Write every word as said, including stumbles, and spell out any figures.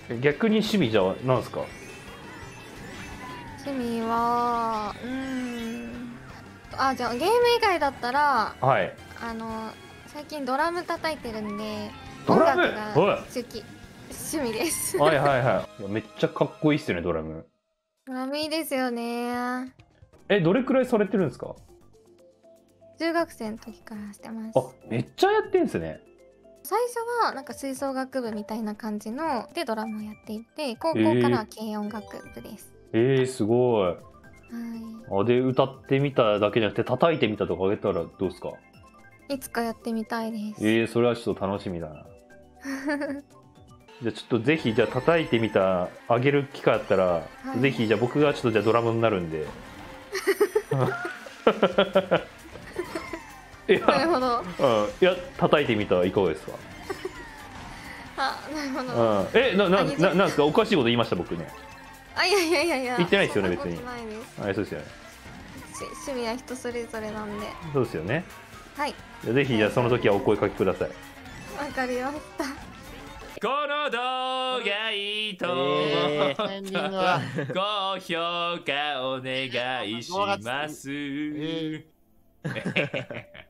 逆に趣味じゃなんですか？ 趣味はうーんあ、じゃあゲーム以外だったら、 はい。 あの最近ドラム叩いてるんで、音ドラム、 楽がは好き趣味です。 いはいはいはい。いやめっちゃかっこいいっすよね、ドラム。 ドラムいいですよね。 え、どれくらいされてるんですか？ 中学生の時からしてまあ、 す。 めっちゃやってんすね。 最初はなんか吹奏楽部みたいな感じのでドラムをやっていて、高えー、 校からは軽音楽部です。 えー、すごい。 はい。 あ、で、歌ってみただけじゃなくて、叩いてみたとかあげたらどうですか？ いつかやってみたいです。 えー、それはちょっと楽しみだな。じゃあちょっとぜひ、じゃあ叩いてみた、あげる機会あったら、 はい、 ぜひ、じゃあ僕がちょっとじゃあドラムになるんで。いや、 なるほど。 うん、いや、叩いてみたらいかがですか？ あ、なるほど。 うん、え、な、な、な、なんですか？おかしいこと言いました、僕ね。 あ、いやいやいやいや。 言ってないですよね、別に。 そんなことないです。 はい、そうですよね。 し趣味は人それぞれなんで。 そうですよね。 はい。 じゃあぜひ、じゃあその時はお声かけください。 わかりました。 この動画いいと思えったーエンディングはら高評価お願いします。 えー